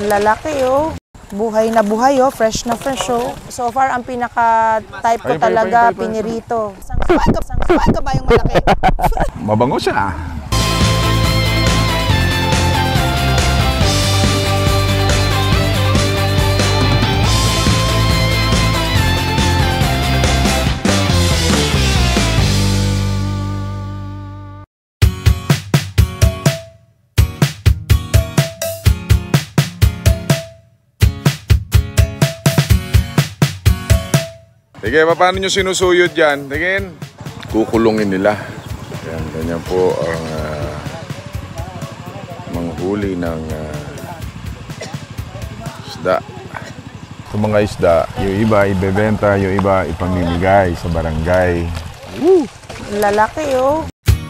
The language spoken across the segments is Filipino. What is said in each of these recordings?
Lalaki oh. Buhay na buhay oh, fresh na fresh oh. So far, ang pinaka-type ko talaga, pinirito. Sangsuan ka ba yung malaki? Mabango siya. Sige, paano nyo sinusuyod yan? Tingin, kukulungin nila. Yan, ganyan po ang manghuli ng isda. Sa mga isda, yung iba ibebenta, yung iba ipamimigay sa barangay. Woo! Lalaki oh.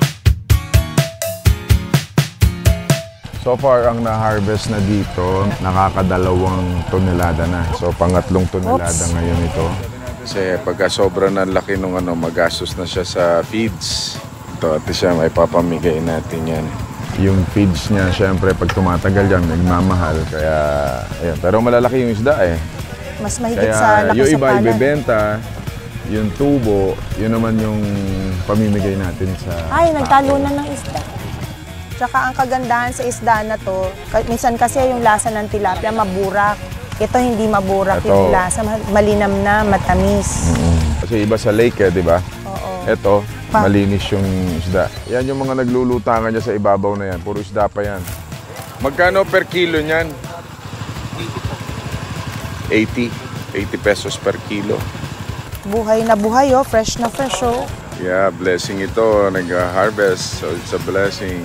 So far, ang na-harvest na dito, nakakadalawang tonelada na. So, pangatlong tonelada ngayon ito. Kasi pagka sobra na laki nung magastos na siya sa feeds. Ito, at siya, may papamigay natin yan. Yung feeds niya, syempre, pag tumatagal yan, nagmamahal. Kaya, ayun. Pero malalaki yung isda eh. Mas mahigit sa laki yung sa iba palad. ibebenta, yung tubo, yun naman yung pamimigay natin sa Ay, nagtalunan ng isda. Tsaka ang kagandahan sa isda na to, minsan kasi yung lasa ng tilapia maburak. Ito hindi maburak yung lasa, malinam na, matamis. Kasi iba sa lake di ba? Oo. Ito, malinis yung isda. Yan yung mga naglulutangan niya sa ibabaw na yan. Puro isda pa yan. Magkano per kilo niyan? 80 pesos per kilo. Buhay na buhay oh, fresh na fresh oh. Yeah, blessing ito. Nag-harvest, so it's a blessing.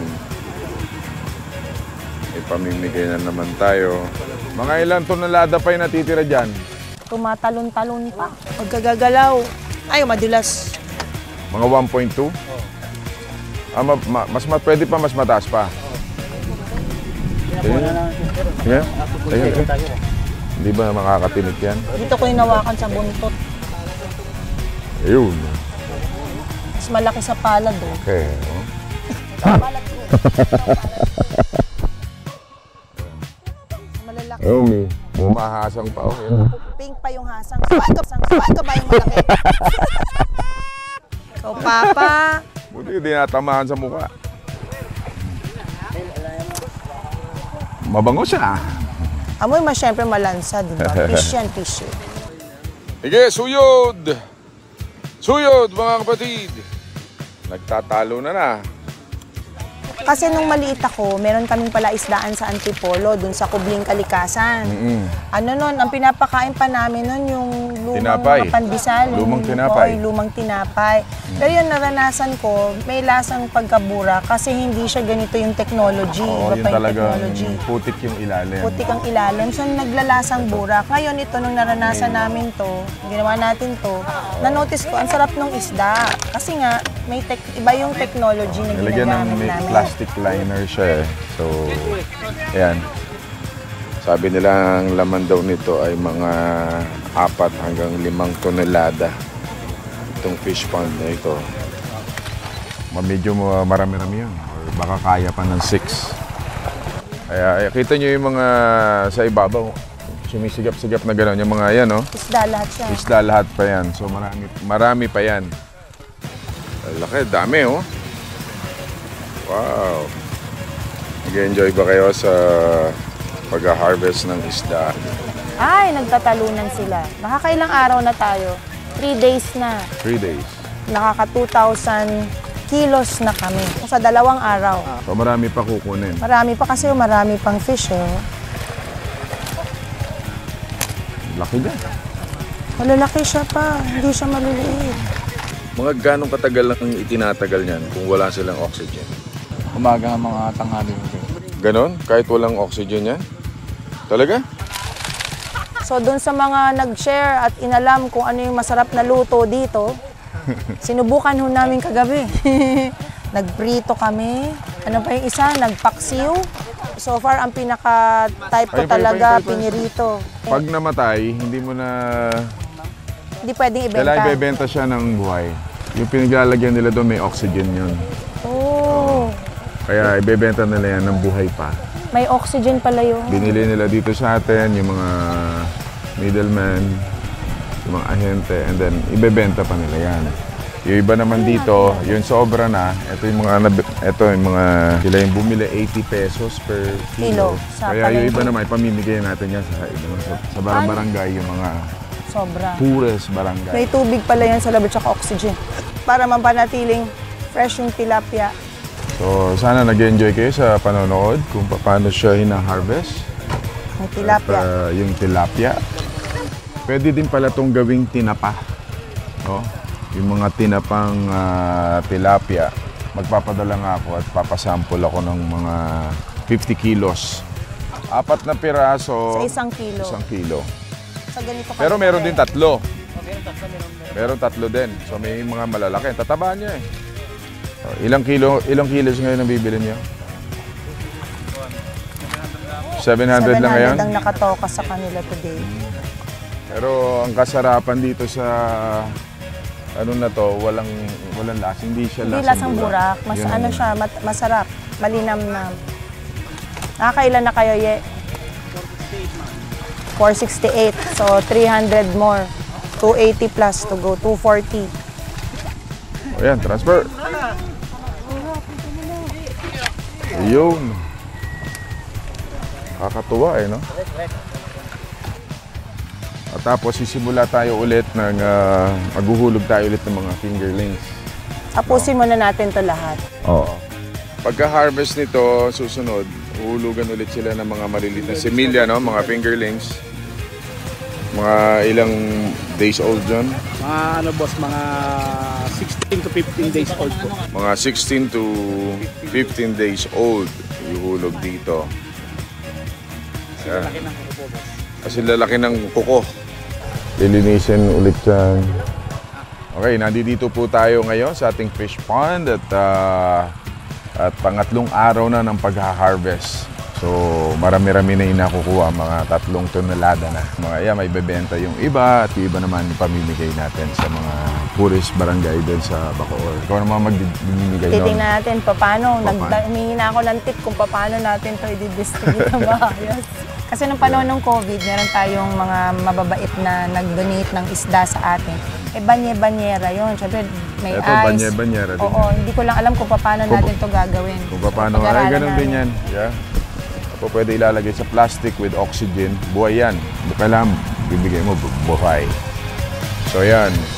Ipamimigay na naman tayo. Mga ilang tonelada pa yung natitira dyan? Tumatalon-talon pa. Pagkagagalaw. Ay, madulas. Mga 1.2? Pwede pa, mas mataas pa. Sige. Hindi ba makakatinik yan? Dito ko hinawakan sa buntot. Ayun. Mas malaki sa palad oh. Okay. Sa palad ko. Malalaki. Oh, bumahasang pa. Pink pa yung hasang. Sangsuan ka ba yung malaki? Ikaw, Papa. Buti hindi natamahan sa mukha. Mabango siya. Amoy syempre malansa, di ba? Fish yan, fish. Sige, suyod! Suyod, mga kapatid! Nagtatalo na. Kasi nung maliit ako, meron kaming pala isdaan sa Antipolo, dun sa Kubling Kalikasan. Ano nun, ang pinapakain pa namin nun yung lumang pandesal. Lumang tinapay. Lumang tinapay. Pero yun, naranasan ko, may lasang pagkabura kasi hindi siya ganito yung technology. Oo, yun talaga, putik yung ilalim. Putik ang ilalim. So, naglalasang burak. Ngayon, ito, nung naranasan namin to, ginawa natin to, na-notice ko, ang sarap ng isda. Kasi nga, iba yung technology na ginagamit namin. Plastic liner siya eh. So, ayan. Sabi nila ang laman daw nito ay mga 4 hanggang 5 tonelada. Itong fish pond na ito. Medyo marami-rami yun. Or baka kaya pa ng 6. Kaya kita nyo yung mga sa ibabaw. Sumisigap-sigap na gano'n. Yung mga yan, no? Isda lahat siya. Isda lahat pa yan. So marami pa yan. Laki, dami, oh. Wow! Nag-enjoy ba kayo sa pag-harvest ng isda? Ay, nagtatalunan sila. Nakakailang araw na tayo. 3 days na. 3 days. Nakaka 2,000 kilos na kami. Sa 2 araw. So marami pa kukunin. Marami pa kasi marami pang fish eh. Laki dyan. Malalaki siya pa. Hindi siya maliliit. Mga ganong katagal lang itinatagal niyan kung wala silang oxygen? Umaga ng mga tanghali. Ganon? Kahit walang oxygen yan? Talaga? So doon sa mga nag-share at inalam kung ano yung masarap na luto dito, sinubukan ho namin kagabi. Nagprito kami. Ano pa yung isa? Nagpaksiw. So far, ang pinaka-type ko talaga, pinirito. Pag namatay, hindi mo na... Hindi pwedeng ibenta. Kailangan ibebenta siya ng buhay. Yung pinaglalagyan nila doon may oxygen yun. Oh. Kaya ibebenta nila yan ng buhay pa. May oxygen pala yun. Binili nila dito sa atin, yung mga middleman, yung mga ahente, and then ibebenta pa nila yan. Yung iba naman dito, yung sobra na, ito yung sila yung bumili 80 pesos per kilo. Sa Kaya yung palengke. iba naman, pamimigay natin yan sa barangay, yung mga Sobra. tourist barangay. May tubig pala yan sa loob tsaka oxygen. Para mapanatiling fresh yung tilapia. So, sana nag-enjoy kayo sa panonood kung paano siya hina-harvest. Yung tilapia. At, yung tilapia. Pwede din pala itong gawing tinapa. No? Yung mga tinapang tilapia. Magpapadala nga ako at papasample ako ng mga 50 kilos. 4 na piraso. Sa 1 kilo. 1 kilo. Sa ganito Pero meron din 3. Meron 3 din. So may mga malalaki. Tataba niya eh. Ilang kilos ngayon ang bibili niyo? 700 lang ngayon? 700 ang nakatoka sa kanila today. Pero ang kasarapan dito sa ano na to, walang lasa. Hindi siya Hindi lasang lasang burak. Mas Yun. ano siya, masarap. Malinamnam. Nakakailan na kayo, Ye? 468. So, 300 more. 280 plus to go. 240. Ayan, transfer. Ayun. Kakatuwa eh, no? At tapos sisimula tayo ulit ng maghuhulog tayo ulit ng mga fingerlings. Tapusin muna natin to lahat. Oo. Pagka-harvest nito, susunod, uhulugan ulit sila ng mga maliliit na similya, no? Mga fingerlings. Mga ilang days old dyan? Mga ano boss, mga 16 to 15 days old po. Mga 16 to 15 days old ihulog dito. Laki ng kuko boss. Kasi lalaki ng kuko. Lilinisin ulit yan. Okay, nandito po tayo ngayon sa ating fish pond at pangatlong araw na ng pag-harvest. So, marami-rami na yung nakukuha, mga 3 tonelada na. Mga may bebenta yung iba at yung iba naman pamimigay natin sa mga tourist barangay doon sa Bacoor. Ikaw naman magbibigay nun. Titingnan natin paano. Paano? Humingi na ako ng tip kung paano natin to i-distribute ng maayos. Kasi nung panahon ng COVID, meron tayong mga mababait na nag-donate ng isda sa atin. Banye-banyera yun. Siyempre, may Ito, ice. banye-banyera din Oo, hindi ko lang alam kung paano natin to gagawin. Kung paano, So, ay pag-aralan ganun din namin. yan. Yeah. Ako pwede ilalagay sa plastic with oxygen. Buhay yan. Kailangan bibigay mo buhay. So yan.